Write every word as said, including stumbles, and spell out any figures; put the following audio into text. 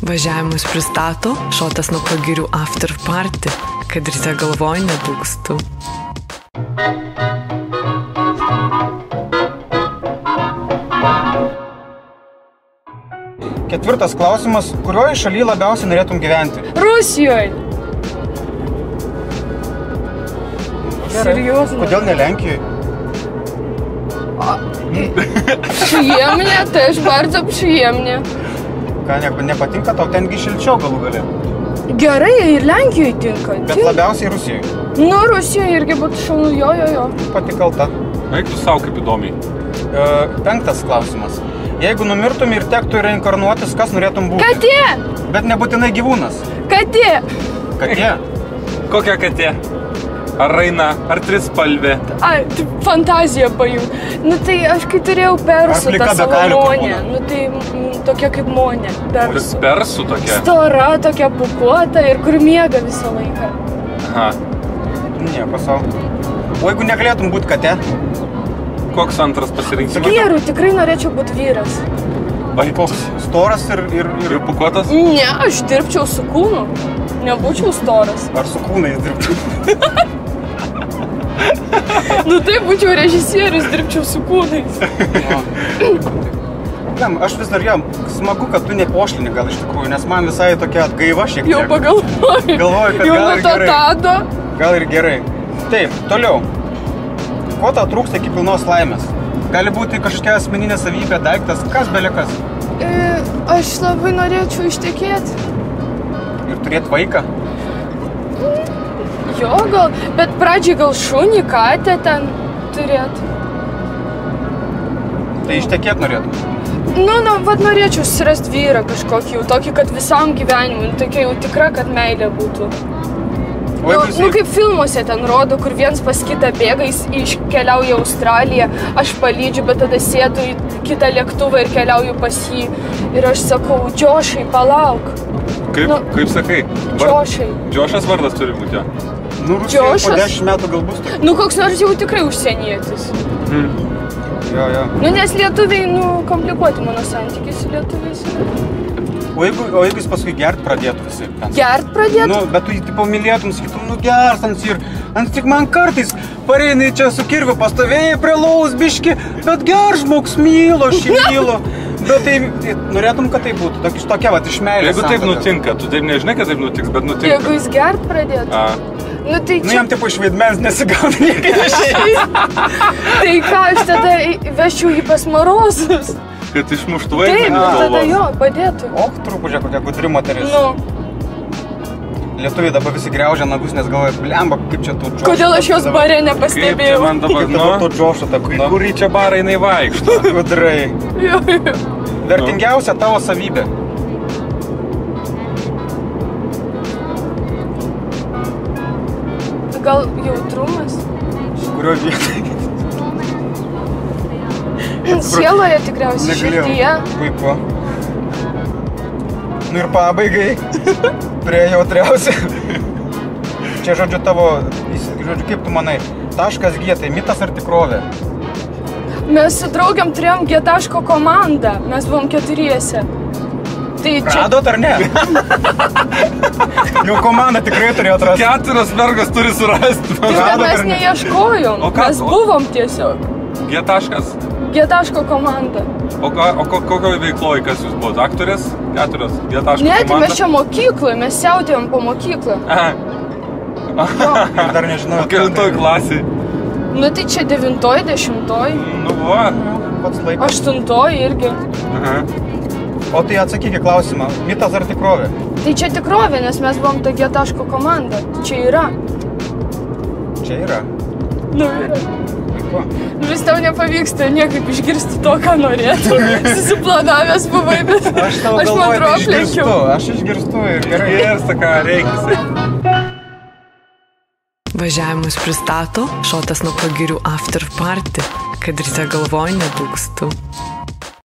Važiavimus pristato šotas nuo pagirių after party, kad ryte galvoj nedūkstų. Ketvirtas klausimas. Kurioje šalyje labiausiai norėtum gyventi? Rusijoje. Серьезно? Kodėl ne Lenkijoje? Przyjemnie, też bardzo przyjemnie. Ką, ne, nepatinka tau, tengi šilčiau galų galė. Gerai, ir Lenkijoje tinka. Bet labiausiai Rusijoje. Nu, Rusijoje irgi būtų šaunu, jo, jo, jo. Pati kalta. Eik tu savo kaip įdomiai. E, penktas klausimas. Jeigu numirtum ir tektų reinkarnuotis, kas norėtum būti? Katė! Bet nebūtinai gyvūnas. Katė! Katė? Kokia katė? Ar raina, ar trispalvė? Ai, fantaziją pajung. Nu tai aš kai turėjau persų tą savo monę. Nu tai m, tokia kaip monė. Persų. Persų tokia? Stora, tokia pukuota ir kur miega visą laiką. Aha. Nieko savo. O jeigu negalėtum būti katė? Koks antras pasirinkimas? Vyrų, tikrai norėčiau būti vyras. Vai, koks? Storas ir... Ir, ir pukuotas? Ne, aš dirbčiau su kūnu. Nebūčiau storas. Ar su kūnais dirbčiau? Nu taip, būčiau režisierius, dirbčiau su kūnais. Jam, aš vis dar jam smagu, kad tu nepošlini gal iš tikrųjų, nes man visai tokia atgaiva šiek tiek. Jau pagalvoju. Galvoju, kad jau gal ir gerai. Tado. Gal ir gerai. Taip, toliau. Ko tau trūksta iki pilnos laimės? Gali būti kažkokia asmeninė savybė, daiktas, kas belekas? E, aš labai norėčiau ištekėti. Ir turėti vaiką? Jo, gal, bet pradžiai gal šunį, katę ten turėti. Tai ištekėt norėtum? Nu, nu, vad norėčiau susirasti vyrą kažkokį jau tokį, kad visam gyvenimui, nu, tokia jau tikra, kad meilė būtų. O Nu, jisai... nu, kaip filmuose ten rodo, kur viens pas kitą bėga, jis iškeliauja į Australiją, aš palydžiu, bet tada sėdu į kitą lėktuvą ir keliauju pas jį. Ir aš sakau, Džošai, palauk. Kaip, Nu, kaip sakai? Džošai. Džošas vardas turi būti, jo. Nu, Rusijoje po Džošas? dešimt metų gal bus tokia. Nu, koks nors jau tikrai užsienietis. Hmm. Jo, jo. Nu, nes lietuviai, nu, komplikuoti mano santykiai su lietuviais. O jeigu, o jeigu jis paskui gert pradėtų visai? Gert pradėtų? Nu, bet tu jį tipo mylėtum, sakytum, nu gers ant ir... Ant tik man kartais pareinai čia su kirviu pastovėjai prie laus biški, bet ger žmogus mylo, aš jį mylo. Bet tai norėtum, kad tai būtų, tok, tokia vat iš meilės. Jeigu taip nutinka, tu taip nežinai, kad taip nutiks, bet nutinka. Jeigu jis gert pradėtų? A. Nu, tai čia... Nu, jam tipo iš vaidmens nesigauna niekai išėjai. Tai ką, aš tada vežčiau jį pas Marozus. Kad išmuštų Taip, vaidmenį tada jo, galvos. padėtų. Och, truputį kokia gudri moteris. Nu, Lietuviai dabar visi griaužia nagus, nes galvoja, blemba, kaip čia tu Džošą. kodėl aš jos bare Kaip čia nepastebėjau? man dabar, Kaip dabar to nu, Džošą tą į kurį čia barą jinai vaikšto? Gudrai. Jo, jo. Vertingiausia tavo savybė. Gal jautrumas? Kurio vietoj? Sieloje tikriausiai, širdyje. Puiku. Nu ir pabaigai. Prie jautriausia. Čia, žodžiu, tavo, žodžiu, kaip tu manai, taškas G, tai mitas ar tikrovė? Mes su draugiam turėjom G-taško komandą, mes buvom keturiese. Tai čia... Radot ar ne? Jau komanda tikrai turėjo atrasti. Keturios mergos turi surasti. Tai, kad radot mes ar ne? neieškojom, O ką mes tu- buvom tiesiog. G taškas. G-taško komanda. O, ką, o ko, kokio veikloje, kas jūs buvo? Aktorės? Keturios? G taškas Ne, tai komanda? mes čia mokykloje, mes siautėjom po mokyklą. Aha. Ir dar nežinau. O kelintoj klasiai? Nu tai čia devintoj, dešimtoj, Nu, va. Pats laikas. aštuntoj irgi. Aha. O tai atsakyk į klausimą, mitas ar tikrovė? Tai čia tikrovė, nes mes buvom ta G-taško komanda. Čia yra. Čia yra. Nu, yra. Puiku. Vis tau nepavyksta niekaip išgirsti to, ką norėtų. Susiplanavęs buvai, bet Aš tau aš galvoju, man tai atrodo išgirstu. aplenkiau. Aš išgirstu ir gerai. Gersta, ką reikia. Važiavimus pristato šotas nuo pagirių after party, kad ryte galvoj nedūkstų.